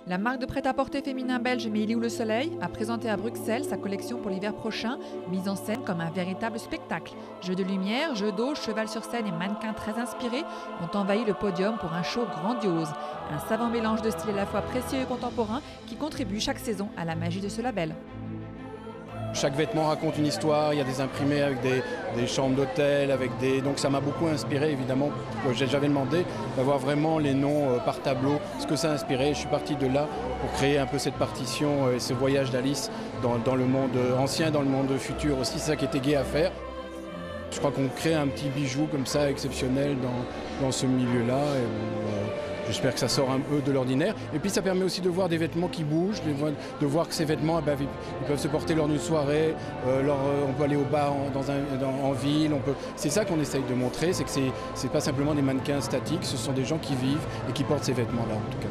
La marque de prêt-à-porter féminin belge Meili ou le Soleil a présenté à Bruxelles sa collection pour l'hiver prochain, mise en scène comme un véritable spectacle. Jeux de lumière, jeux d'eau, cheval sur scène et mannequins très inspirés ont envahi le podium pour un show grandiose. Un savant mélange de styles à la fois précieux et contemporain qui contribue chaque saison à la magie de ce label. Chaque vêtement raconte une histoire, il y a des imprimés avec des chambres d'hôtel, donc ça m'a beaucoup inspiré évidemment. J'avais demandé d'avoir vraiment les noms par tableau, ce que ça a inspiré. Je suis parti de là pour créer un peu cette partition et ce voyage d'Alice dans le monde ancien, dans le monde futur aussi. C'est ça qui était gai à faire. Je crois qu'on crée un petit bijou comme ça exceptionnel dans ce milieu-là. J'espère que ça sort un peu de l'ordinaire. Et puis ça permet aussi de voir des vêtements qui bougent, de voir que ces vêtements ils peuvent se porter lors d'une soirée, on peut aller au bar en ville. C'est ça qu'on essaye de montrer, c'est que c'est pas simplement des mannequins statiques, ce sont des gens qui vivent et qui portent ces vêtements-là en tout cas.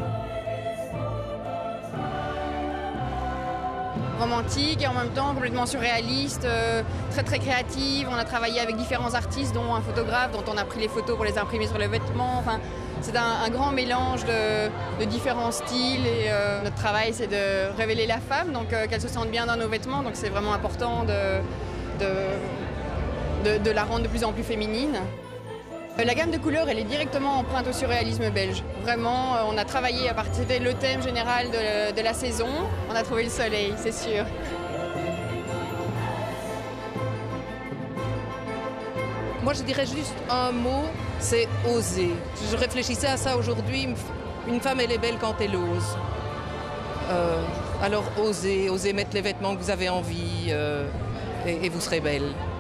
Romantique et en même temps complètement surréaliste, très très créative. On a travaillé avec différents artistes, dont un photographe dont on a pris les photos pour les imprimer sur les vêtements. Enfin, c'est un grand mélange de différents styles et notre travail c'est de révéler la femme, donc qu'elle se sente bien dans nos vêtements. Donc c'est vraiment important de la rendre de plus en plus féminine. La gamme de couleurs, elle est directement empreinte au surréalisme belge. Vraiment, on a travaillé à partir de le thème général de la saison. On a trouvé le soleil, c'est sûr. Moi, je dirais juste un mot, c'est oser. Je réfléchissais à ça aujourd'hui. Une femme, elle est belle quand elle ose. Alors, osez mettre les vêtements que vous avez envie et vous serez belle.